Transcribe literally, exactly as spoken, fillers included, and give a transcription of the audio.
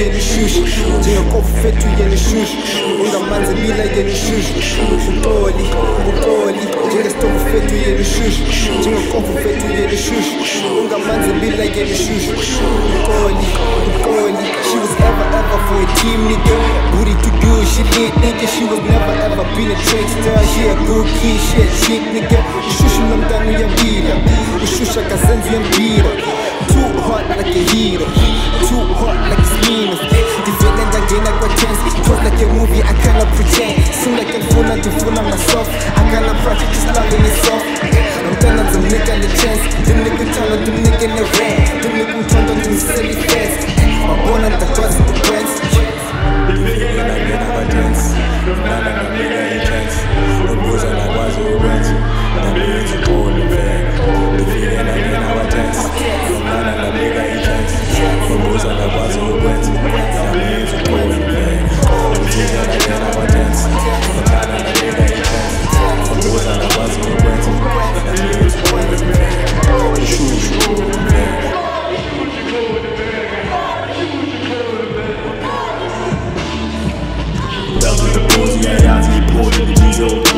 yena ishushu njengenkofu fethu yena ishushu ungamanzi mila yena ishushu uqoli uqoli njengesitofu fethu yena ishushu njengenkofu fethu yena ishushu ungamanzi mila yena ishushu uqoli uqoli she was ever ever for a team nigga booty to do she lit nigga she was never ever been a trickster she a good kid she a chick nigga ishushu nomntana uyambila ishushu akazenza uyambila too hot like a hero too hot like it's mean divide ndangena kwa tense cause like a movie I cannot pretend seem like ngifuna ndifuna myself I cannot practice just loving itself nomntana ndimnika the chance ndimnika uthando ndimnika ne-rent ndimnika umthondo ndimsela i-fence wabona ndakwazi the-brands Yeah, yeah, he pulled in the diesel.